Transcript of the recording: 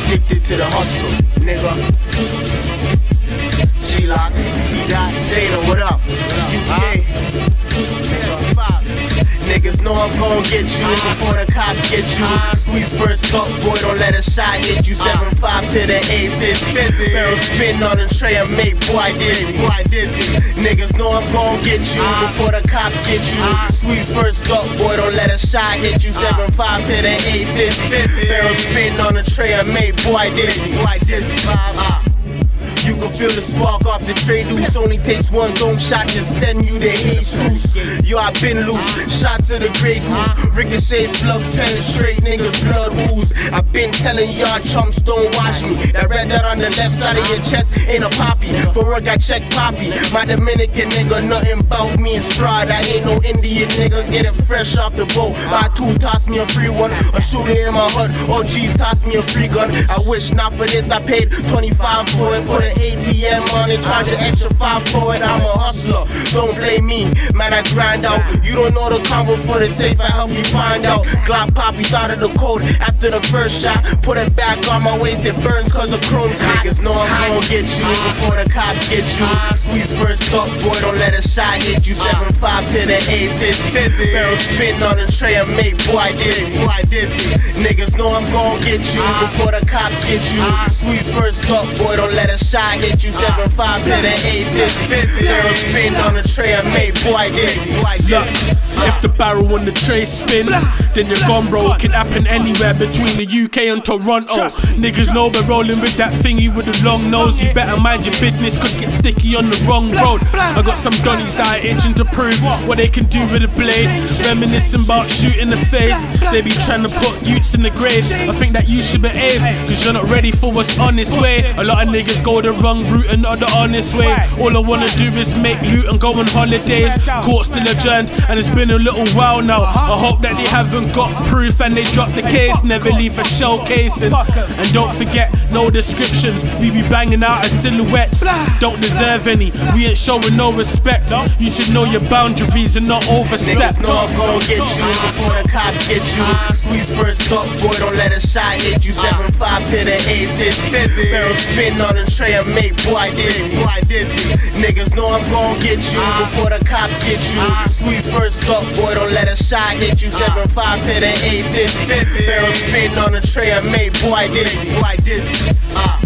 addicted to the hustle, nigga. G-Lock, T-Dot, Sainer, what up? UK, SevenFive. Niggas know I'm gon' get you before the cops get you. Squeeze first up, boy, don't let a shot hit you. 7-5 to the 8-Fizzy. Barrel spin on the tray and make boy dizzy. Niggas know I'm gon' get you before the cops get you. Squeeze first up, boy, don't let a shot hit you. 7-5 to the 8-Fizzy. Barrel spin on the tray and make boy dizzy. You can feel the spark off the tray loose. Only takes one dome shot to send you to Jesus. Yo, I been loose. Shots of the Grey Goose. Ricochet slugs penetrate, niggas blood ooze. I been telling y'all chumps don't watch me. That red dot on the left side of your chest ain't a poppy. For work I check poppy. My Dominican nigga, nothing bout me is fraud. I ain't no Indian nigga, get it fresh off the boat. My two toss me a free one. A shooter in my hood. OGs toss me a free gun. I wish not for this. I paid 25 for it. Put an ATM on it, charge an extra 5 for it. I'm a hustler, don't blame me, man, I grind out. You don't know the combo for the safe, I help you find out. Glock poppy thought of the code after the first shot. Put it back on my waist, it burns cause the chrome's hot. Niggas know I'm gon' get you before the cops get you. Squeeze first up, boy, don't let a shot hit you. 7-5 to the 8-Fizzy. Barrel spin on the tray and make boy dizzy. Niggas know I'm gon' get you before the cops get you. Squeeze first up, boy, don't let a shot hit you. 7-5 to the 8-Fizzy. Barrel spin on the tray and make boy dizzy. Look, if the barrel on the tray spins, then you're gone, bro. It can happen anywhere between the UK and Toronto. Niggas know we're rolling with that thingy with the long nose. You better mind your business, could get sticky on the wrong road. I got some donnies that are itching to prove what they can do with a blade. Reminiscing about shooting the face. They be trying to put youths in the graves. I think that you should behave, cause you're not ready for what's on this way. A lot of niggas go the wrong route and not the honest way. All I wanna do is make loot and go on holidays. Court still adjourned and it's been a little while now. I hope that they haven't got proof and they drop the case. Never leave a showcasing. And don't forget, no descriptions. We be banging out as silhouettes. Don't deserve any, we ain't showing no respect. You should know your boundaries and not overstep. Niggas know I'm gon' get you before the cops get you. Squeeze first up, boy, don't let a shot hit you. 7-5 to the 8-Fizzy. Barrel spin on the tray and make boy dizzy. Niggas know I'm gon' get you before the cops get you. Squeeze first up, boy, don't let a shot hit you. 7-5 to the 8-Fizzy. Barrel spin on the tray and make boy dizzy.